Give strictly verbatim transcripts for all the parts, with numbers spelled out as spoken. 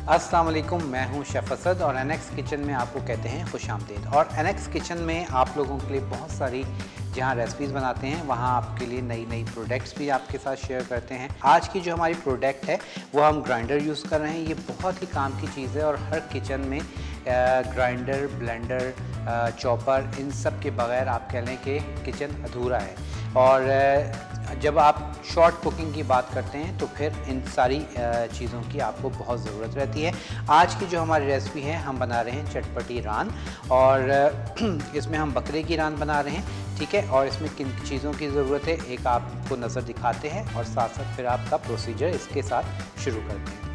अस्सलाम वालेकुम, मैं हूं शेफ़ असद और एन एक्स किचन में आपको कहते हैं खुशामदीद। और एन एक्स किचन में आप लोगों के लिए बहुत सारी जहां रेसिपीज़ बनाते हैं वहां आपके लिए नई नई प्रोडक्ट्स भी आपके साथ शेयर करते हैं। आज की जो हमारी प्रोडक्ट है वो हम ग्राइंडर यूज़ कर रहे हैं। ये बहुत ही काम की चीज़ है और हर किचन में ग्राइंडर, ब्लेंडर, चॉपर, इन सब के बगैर आप कह लें कि किचन अधूरा है। और जब आप शॉर्ट कुकिंग की बात करते हैं तो फिर इन सारी चीज़ों की आपको बहुत ज़रूरत रहती है। आज की जो हमारी रेसिपी है, हम बना रहे हैं चटपटी रान, और इसमें हम बकरे की रान बना रहे हैं, ठीक है। और इसमें किन चीज़ों की ज़रूरत है एक आपको नज़र दिखाते हैं और साथ साथ फिर आपका प्रोसीजर इसके साथ शुरू करते हैं।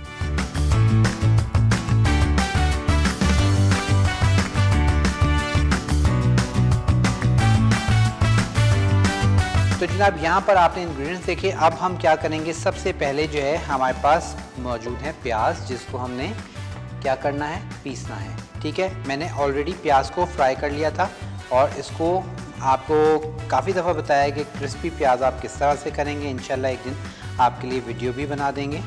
तो जनाब यहाँ पर आपने इंग्रेडिएंट्स देखे। अब हम क्या करेंगे, सबसे पहले जो है हमारे पास मौजूद है प्याज, जिसको हमने क्या करना है, पीसना है, ठीक है। मैंने ऑलरेडी प्याज को फ्राई कर लिया था और इसको आपको काफ़ी दफ़ा बताया है कि क्रिस्पी प्याज आप किस तरह से करेंगे। इंशाल्लाह एक दिन आपके लिए वीडियो भी बना देंगे।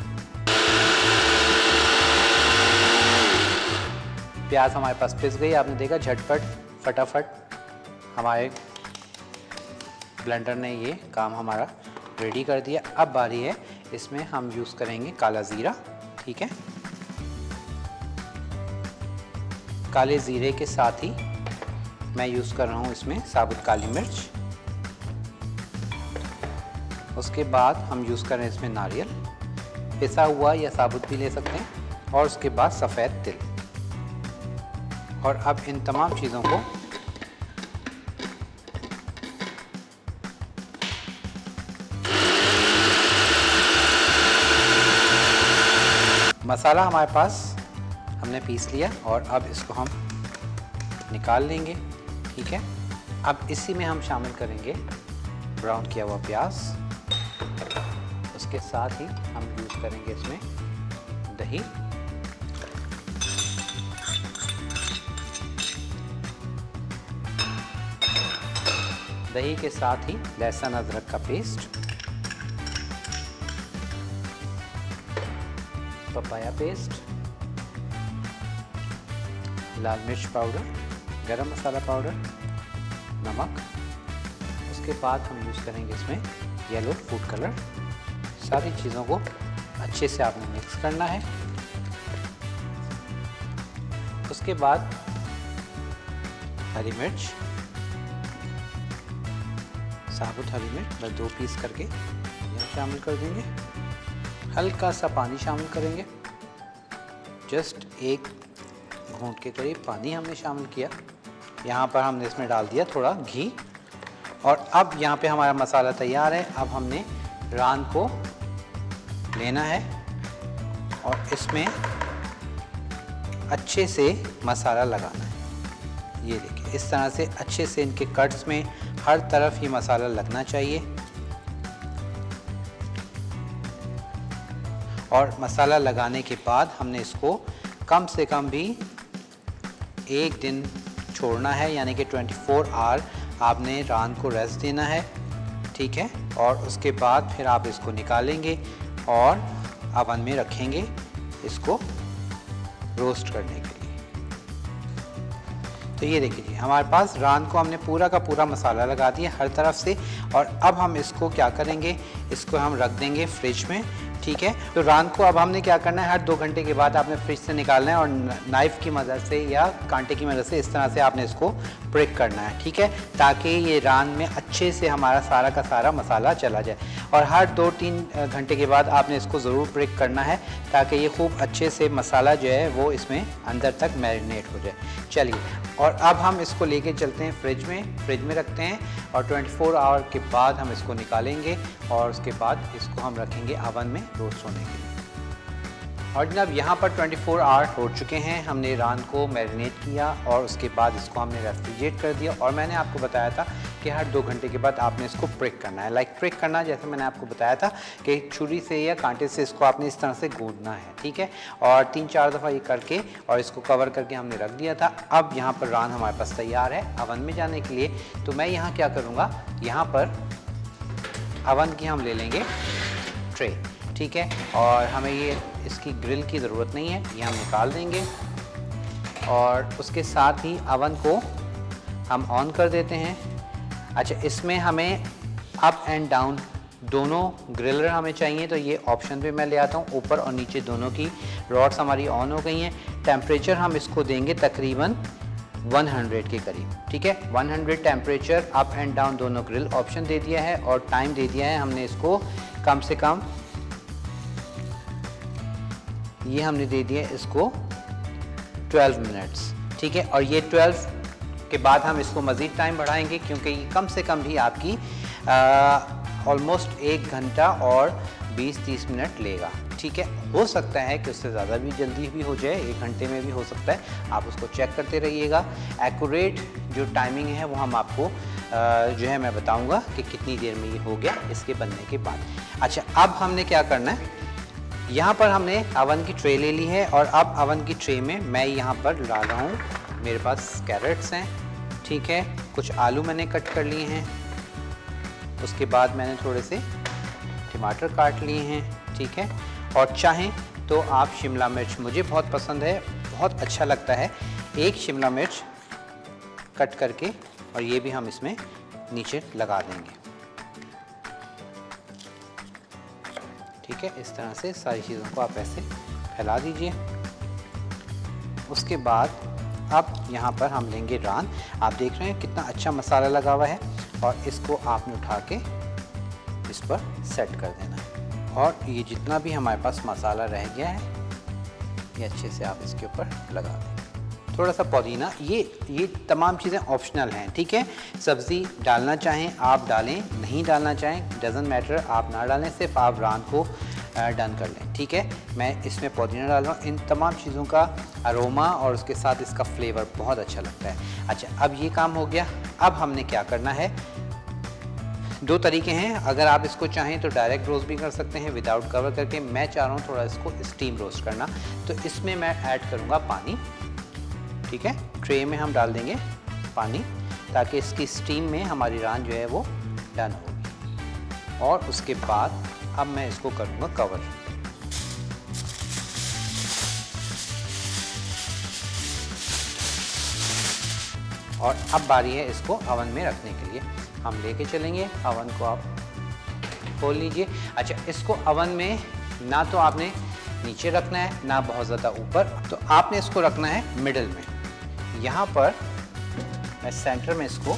प्याज हमारे पास पिस गई, आपने देखा झटपट फटाफट हमारे ब्लेंडर ने ये काम हमारा रेडी कर दिया। अब बारी है, इसमें हम यूज़ करेंगे काला ज़ीरा, ठीक है। काले ज़ीरे के साथ ही मैं यूज़ कर रहा हूँ इसमें साबुत काली मिर्च। उसके बाद हम यूज़ कर रहे हैं इसमें नारियल पिसा हुआ या साबुत भी ले सकते हैं, और उसके बाद सफ़ेद तिल। और अब इन तमाम चीज़ों को मसाला हमारे पास हमने पीस लिया और अब इसको हम निकाल लेंगे, ठीक है। अब इसी में हम शामिल करेंगे ब्राउन किया हुआ प्याज। उसके साथ ही हम यूज़ करेंगे इसमें दही, दही के साथ ही लहसुन अदरक का पेस्ट, पपाया पेस्ट, लाल मिर्च पाउडर, गरम मसाला पाउडर, नमक। उसके बाद हम यूज़ करेंगे इसमें येलो फूड कलर। सारी चीज़ों को अच्छे से आपने मिक्स करना है। उसके बाद हरी मिर्च, साबुत हरी मिर्च बस दो पीस करके यहाँ शामिल कर देंगे। हल्का सा पानी शामिल करेंगे, जस्ट एक घूंट के करीब पानी हमने शामिल किया। यहाँ पर हमने इसमें डाल दिया थोड़ा घी। और अब यहाँ पे हमारा मसाला तैयार है। अब हमने रान को लेना है और इसमें अच्छे से मसाला लगाना है। ये देखिए, इस तरह से अच्छे से इनके कट्स में हर तरफ ही मसाला लगना चाहिए। और मसाला लगाने के बाद हमने इसको कम से कम भी एक दिन छोड़ना है, यानी कि चौबीस आवर आपने रान को रेस्ट देना है, ठीक है। और उसके बाद फिर आप इसको निकालेंगे और अवन में रखेंगे इसको रोस्ट करने के लिए। तो ये देखिए, हमारे पास रान को हमने पूरा का पूरा मसाला लगा दिया हर तरफ से। और अब हम इसको क्या करेंगे, इसको हम रख देंगे फ्रिज में, ठीक है। तो रान को अब हमने क्या करना है, हर दो घंटे के बाद आपने फ्रिज से निकालना है और नाइफ़ की मदद से या कांटे की मदद से इस तरह से आपने इसको ब्रेक करना है, ठीक है, ताकि ये रान में अच्छे से हमारा सारा का सारा मसाला चला जाए। और हर दो तीन घंटे के बाद आपने इसको ज़रूर ब्रेक करना है ताकि ये खूब अच्छे से मसाला जो है वो इसमें अंदर तक मैरिनेट हो जाए। चलिए, और अब हम इसको लेके चलते हैं फ्रिज में, फ्रिज में रखते हैं और चौबीस आवर के बाद हम इसको निकालेंगे और उसके बाद इसको हम रखेंगे अवन में रोस्ट होने के लिए। और जनाब यहाँ पर चौबीस आवर हो चुके हैं। हमने रान को मैरिनेट किया और उसके बाद इसको हमने रेफ्रिजरेट कर दिया। और मैंने आपको बताया था कि हर दो घंटे के बाद आपने इसको प्रिक करना है। लाइक प्रिक करना, जैसे मैंने आपको बताया था कि छुरी से या कांटे से इसको आपने इस तरह से गूंदना है, ठीक है। और तीन चार दफ़ा ये करके और इसको कवर करके हमने रख दिया था। अब यहाँ पर रान हमारे पास तैयार है अवन में जाने के लिए। तो मैं यहाँ क्या करूँगा, यहाँ पर अवन की हम ले लेंगे ट्रे, ठीक है। और हमें ये इसकी ग्रिल की ज़रूरत नहीं है, ये हम निकाल देंगे। और उसके साथ ही अवन को हम ऑन कर देते हैं। अच्छा, इसमें हमें अप एंड डाउन दोनों ग्रिलर हमें चाहिए, तो ये ऑप्शन पे मैं ले आता हूँ। ऊपर और नीचे दोनों की रॉड्स हमारी ऑन हो गई हैं। टेम्परेचर हम इसको देंगे तकरीबन सौ के करीब, ठीक है। सौ टेम्परेचर, अप एंड डाउन दोनों ग्रिल ऑप्शन दे दिया है। और टाइम दे दिया है हमने इसको कम से कम, ये हमने दे दिया है इसको बारह मिनट्स, ठीक है। और ये बारह के बाद हम इसको मज़ीद टाइम बढ़ाएंगे, क्योंकि ये कम से कम भी आपकी ऑलमोस्ट एक घंटा और बीस तीस मिनट लेगा, ठीक है। हो सकता है कि उससे ज़्यादा भी जल्दी भी हो जाए, एक घंटे में भी हो सकता है। आप उसको चेक करते रहिएगा। एक्यूरेट जो टाइमिंग है वो हम आपको आ, जो है मैं बताऊंगा कि कितनी देर में ये हो गया इसके बनने के बाद। अच्छा, अब हमने क्या करना है, यहाँ पर हमने अवन की ट्रे ले ली है। और अब अवन की ट्रे में मैं यहाँ पर डाल रहा हूँ, मेरे पास कैरेट्स हैं, ठीक है। कुछ आलू मैंने कट कर लिए हैं। उसके बाद मैंने थोड़े से टमाटर काट लिए हैं, ठीक है। और चाहें तो आप शिमला मिर्च, मुझे बहुत पसंद है, बहुत अच्छा लगता है, एक शिमला मिर्च कट करके और ये भी हम इसमें नीचे लगा देंगे, ठीक है। इस तरह से सारी चीज़ों को आप ऐसे फैला दीजिए। उसके बाद अब यहाँ पर हम लेंगे रान। आप देख रहे हैं कितना अच्छा मसाला लगा हुआ है, और इसको आपने उठा के इस पर सेट कर देना है। और ये जितना भी हमारे पास मसाला रह गया है, ये अच्छे से आप इसके ऊपर लगा दें। थोड़ा सा पुदीना, ये ये तमाम चीज़ें ऑप्शनल हैं, ठीक है। सब्ज़ी डालना चाहें आप डालें, नहीं डालना चाहें डज़न्ट मैटर, आप ना डालें, सिर्फ आप रान को डन कर लें, ठीक है। मैं इसमें पुदीना डाल रहा हूँ। इन तमाम चीज़ों का अरोमा और उसके साथ इसका फ्लेवर बहुत अच्छा लगता है। अच्छा, अब ये काम हो गया। अब हमने क्या करना है, दो तरीके हैं। अगर आप इसको चाहें तो डायरेक्ट रोस्ट भी कर सकते हैं विदाउट कवर करके। मैं चाह रहा हूँ थोड़ा इसको स्टीम रोस्ट करना, तो इसमें मैं ऐड करूँगा पानी, ठीक है। ट्रे में हम डाल देंगे पानी, ताकि इसकी स्टीम में हमारी रान जो है वो डन होगी। और उसके बाद अब मैं इसको करूँगा कवर। और अब बारी है इसको अवन में रखने के लिए। हम लेके चलेंगे अवन को, आप खोल लीजिए। अच्छा, इसको अवन में ना तो आपने नीचे रखना है ना बहुत ज़्यादा ऊपर, तो आपने इसको रखना है मिडल में। यहाँ पर मैं सेंटर में इसको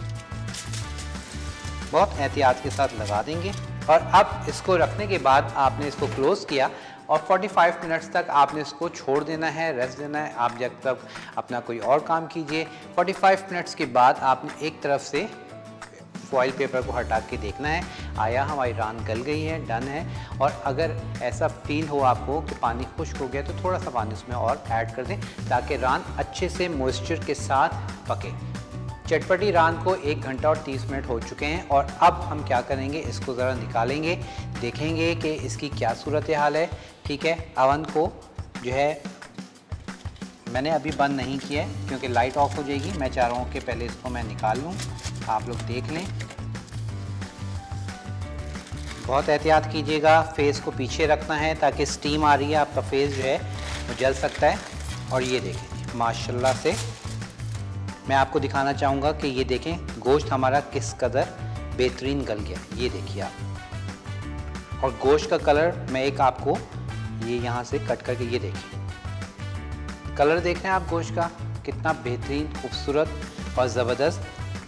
बहुत एहतियात के साथ लगा देंगे। और अब इसको रखने के बाद आपने इसको क्लोज़ किया और पैंतालीस मिनट्स तक आपने इसको छोड़ देना है, रेस्ट देना है। आप जब तक अपना कोई और काम कीजिए। पैंतालीस मिनट्स के बाद आपने एक तरफ से फॉइल पेपर को हटा के देखना है, आया हमारी रान गल गई है, डन है। और अगर ऐसा फील हो आपको कि पानी खुश्क हो गया, तो थोड़ा सा पानी उसमें और ऐड कर दें, ताकि रान अच्छे से मॉइस्चर के साथ पके। चटपटी रान को एक घंटा और तीस मिनट हो चुके हैं। और अब हम क्या करेंगे, इसको ज़रा निकालेंगे, देखेंगे कि इसकी क्या सूरत हाल है, ठीक है। अवन को जो है मैंने अभी बंद नहीं किया है, क्योंकि लाइट ऑफ हो जाएगी। मैं चाह रहा हूँ कि पहले इसको मैं निकाल लूँ, आप लोग देख लें। बहुत एहतियात कीजिएगा, फेस को पीछे रखना है, ताकि स्टीम आ रही है, आपका फेस जो है वो जल सकता है। और ये देखें माशाल्लाह से मैं आपको दिखाना चाहूँगा कि ये देखें गोश्त हमारा किस कदर बेहतरीन गल गया, ये देखिए आप। और गोश्त का कलर मैं एक आपको ये यहाँ से कट करके, ये देखिए कलर देख रहे हैं आप गोश्त का, कितना बेहतरीन, खूबसूरत और ज़बरदस्त।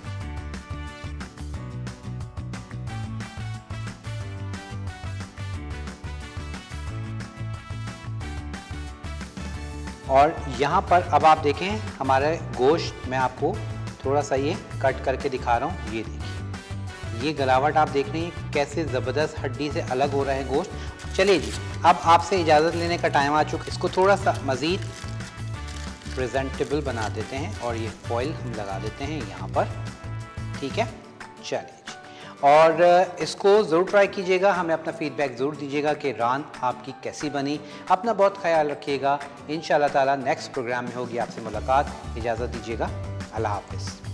और यहाँ पर अब आप देखें हमारे गोश्त, मैं आपको थोड़ा सा ये कट करके दिखा रहा हूँ, ये देखिए, ये गलावट आप देख रहे हैं कैसे ज़बरदस्त हड्डी से अलग हो रहा है गोश्त। चलिए जी, अब आपसे इजाज़त लेने का टाइम आ चुका। इसको थोड़ा सा मज़ीद प्रेजेंटेबल बना देते हैं, और ये फॉइल हम लगा देते हैं यहाँ पर, ठीक है। चलिए जी, और इसको ज़रूर ट्राई कीजिएगा, हमें अपना फ़ीडबैक ज़रूर दीजिएगा कि रान आपकी कैसी बनी। अपना बहुत ख्याल रखिएगा। इंशाअल्लाह ताला नेक्स्ट प्रोग्राम में होगी आपसे मुलाकात। इजाज़त दीजिएगा, अल्लाह हाफ़िज़।